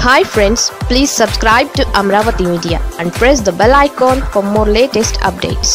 Hi friends, please subscribe to Amaravathi Media and press the bell icon for more latest updates.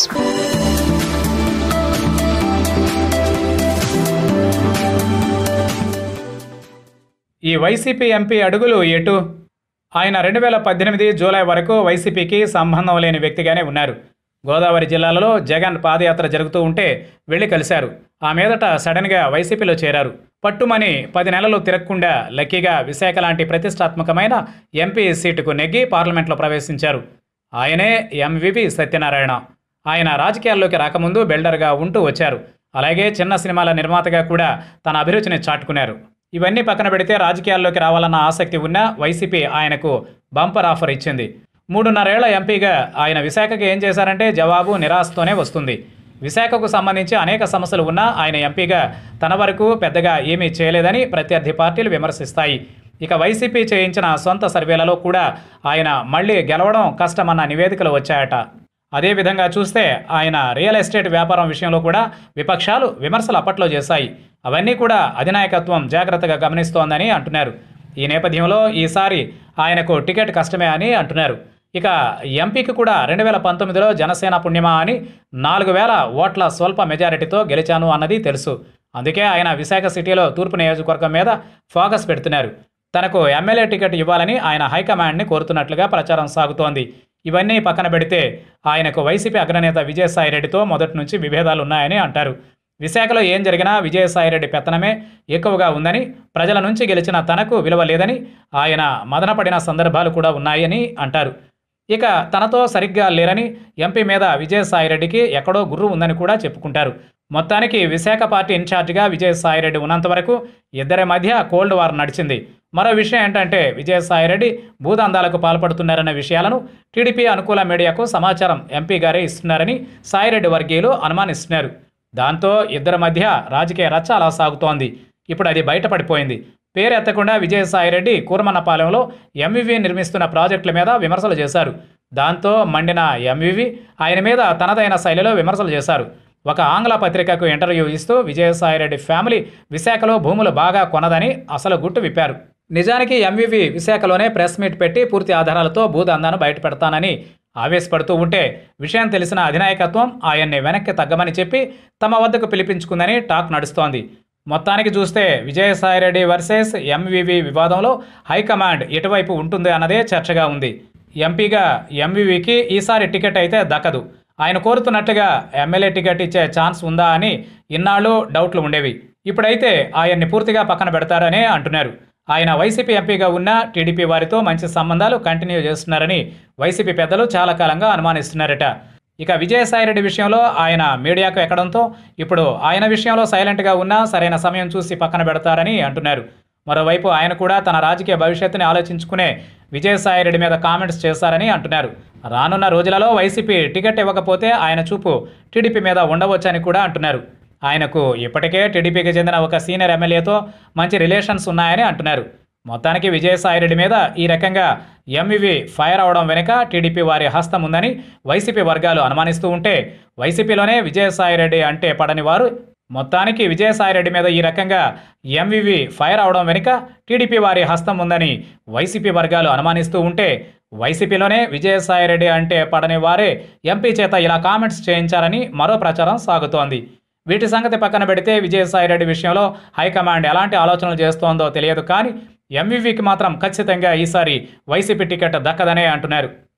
ఈ YCP MP అడుగులు ఎటు? ఆయన 2018 July వరకు వైసీపీకి సంబంధం లేని వ్యక్తిగానే ఉన్నారు. గోదావరి జిల్లాలలో జగన్ పాదయాత్ర జరుగుతూ ఉంటే వెళ్లి కలిశారు. ఆ మీదట సడన్గా వైసీపీలో చేరారు. పట్టుమని 10 నెలలు తిరగకుండా లక్కీగా విశాఖ లాంటి ప్రతిష్టాత్మకమైన ఎంపీ సీటుకు నెగ్గి పార్లమెంట్లో ప్రవేశించారు. ఆయనే MVV సత్యనారాయణ. ఆయన రాజకీయాల్లోకి రాకముందు బిల్డర్గా ఉంటూ వచ్చారు. అలాగే చిన్న సినిమాల నిర్మాతగా కూడా తన అభిరుచిని చాటుకున్నారు. ఇవన్నీ పక్కన పెడితే రాజకీయాల్లోకి రావాలన్న ఆసక్తి ఉన్న వైసీపీ ఆయనకు బంపర్ ఆఫర్ ఇచ్చింది. 3.5 ఏళ్ల ఎంపీగా ఆయన విశాఖకి ఏం చేశారంటే జవాబు నిరాశతోనే వస్తుంది. విశాఖకు సంబంధించి అనేక సమస్యలు ఉన్నా ఆయన ఎంపీగా తన వరకు పెద్దగా ఏమీ చేయలేదని ప్రత్యర్థి పార్టీలు విమర్శిస్తాయి. ఇక వైసీపీ చేయించిన సొంత సర్వేలలో కూడా ఆయన మళ్లీ గెలవడం కష్టమన్న నివేదికలు వచ్చాయట. అదేవిధంగా చూస్తే ఆయన రియల్ ఎస్టేట్ వ్యాపారం విషయంలో కూడా విపక్షాలు విమర్శలు అప్పట్లో చేశాయి. అవన్నీ కూడా అధినాయకత్వం జాగ్రత్తగా గమనిస్తోందని అంటున్నారు. ఈ నేపథ్యంలో ఈసారి ఆయనకు టికెట్ కష్టమే అని అంటున్నారు. ఇక ఎంపీకి కూడా 2019లో జనసేన పుణ్యమా అని 4,000 ఓట్ల స్వల్ప మెజారిటీతో గెలిచాను అన్నది తెలుసు. అందుకే ఆయన విశాఖ సిటీలో తూర్పు నియోజకవర్గం మీద ఫోకస్ పెడుతున్నారు. తనకు ఎమ్మెల్యే టికెట్ ఇవ్వాలని ఆయన హైకమాండ్ని కోరుతున్నట్లుగా ప్రచారం సాగుతోంది. ఇవన్నీ పక్కన పెడితే ఆయనకు వైసీపీ అగ్రనేత విజయసాయిరెడ్డితో మొదటి నుంచి విభేదాలు ఉన్నాయని అంటారు. విశాఖలో ఏం జరిగినా విజయసాయిరెడ్డి పెత్తనమే ఎక్కువగా ఉందని, ప్రజల నుంచి గెలిచిన తనకు విలువ లేదని ఆయన మదనపడిన సందర్భాలు కూడా ఉన్నాయని అంటారు. ఇక తనతో సరిగ్గా లేరని, ఎంపీ మీద విజయసాయిరెడ్డికి ఎక్కడో గుర్రు ఉందని కూడా చెప్పుకుంటారు. మొత్తానికి విశాఖ పార్టీ ఇన్ఛార్జిగా విజయసాయిరెడ్డి ఉన్నంత వరకు ఇద్దరి మధ్య కోల్డ్ వార్ నడిచింది. మరో విషయం ఏంటంటే విజయసాయిరెడ్డి భూదందాలకు పాల్పడుతున్నారన్న విషయాలను టీడీపీ అనుకూల మీడియాకు సమాచారం ఎంపీ గారే ఇస్తున్నారని సాయిరెడ్డి వర్గీయులు అనుమానిస్తున్నారు. దాంతో ఇద్దరి మధ్య రాజకీయ రచ్చ అలా సాగుతోంది. ఇప్పుడు అది బయటపడిపోయింది. పేరెత్తకుండా విజయసాయిరెడ్డి కూరమన్నపాలెంలో MVV నిర్మిస్తున్న ప్రాజెక్టుల మీద విమర్శలు చేశారు. దాంతో మండిన MVV ఆయన మీద తనదైన శైలిలో విమర్శలు చేశారు. ఒక ఆంగ్ల పత్రికకు ఇంటర్వ్యూ ఇస్తూ విజయసాయిరెడ్డి ఫ్యామిలీ విశాఖలో భూములు బాగా కొనదని అసలు గుట్టు విప్పారు. నిజానికి MVV విశాఖలోనే ప్రెస్ మీట్ పెట్టి పూర్తి ఆధారాలతో భూదందాను బయటపెడతానని ఆవేశపడుతూ ఉంటే విషయం తెలిసిన అధినాయకత్వం ఆయన్ని వెనక్కి తగ్గమని చెప్పి తమ వద్దకు పిలిపించుకుందని టాక్ నడుస్తోంది. మొత్తానికి చూస్తే విజయసాయిరెడ్డి వర్సెస్ MVV వివాదంలో హైకమాండ్ ఎటువైపు ఉంటుంది అన్నదే చర్చగా ఉంది. ఎంపీగా MVVకి ఈసారి టికెట్ అయితే దక్కదు. ఆయన కోరుతున్నట్టుగా ఎమ్మెల్యే టికెట్ ఇచ్చే ఛాన్స్ ఉందా అని ఇన్నాళ్ళు డౌట్లు ఉండేవి. ఇప్పుడైతే ఆయన్ని పూర్తిగా పక్కన పెడతారనే అంటున్నారు. ఆయన వైసీపీ ఎంపీగా ఉన్న టీడీపీ వారితో మంచి సంబంధాలు కంటిన్యూ చేస్తున్నారని వైసీపీ పెద్దలు చాలా కాలంగా అనుమానిస్తున్నారట. ఇక విజయసాయిరెడ్డి విషయంలో ఆయన మీడియాకు ఎక్కడంతో ఇప్పుడు ఆయన విషయంలో సైలెంట్గా ఉన్నా సరైన సమయం చూసి పక్కన పెడతారని అంటున్నారు. మరోవైపు ఆయన కూడా తన రాజకీయ భవిష్యత్తుని ఆలోచించుకునే విజయసాయిరెడ్డి మీద కామెంట్స్ చేశారని అంటున్నారు. రానున్న రోజులలో వైసీపీ టికెట్ ఇవ్వకపోతే ఆయన చూపు టీడీపీ మీద ఉండవచ్చని కూడా అంటున్నారు. ఆయనకు ఇప్పటికే టీడీపీకి చెందిన ఒక సీనియర్ ఎమ్మెల్యేతో మంచి రిలేషన్స్ ఉన్నాయని అంటున్నారు. మొత్తానికి విజయసాయిరెడ్డి మీద ఈ రకంగా MVV ఫైర్ అవడం వెనుక టీడీపీ వారి హస్తం ఉందని వైసీపీ వర్గాలు అనుమానిస్తూ ఉంటే వైసీపీలోనే విజయసాయిరెడ్డి అంటే పడని వారు మొత్తానికి విజయసాయిరెడ్డి మీద ఈ రకంగా MVV ఫైర్ అవడం వెనుక టీడీపీ వారి హస్తం ఉందని వైసీపీ వర్గాలు అనుమానిస్తూ ఉంటే వైసీపీలోనే విజయసాయిరెడ్డి అంటే పడని వారే ఎంపీ చేత ఇలా కామెంట్స్ చేయించారని మరో ప్రచారం సాగుతోంది. వీటి సంగతి పక్కన పెడితే విజయసాయిరెడ్డి విషయంలో హైకమాండ్ ఎలాంటి ఆలోచనలు చేస్తోందో తెలియదు. కానీ MVVకి మాత్రం ఖచ్చితంగా ఈసారి వైసీపీ టికెట్ దక్కదనే అంటున్నారు.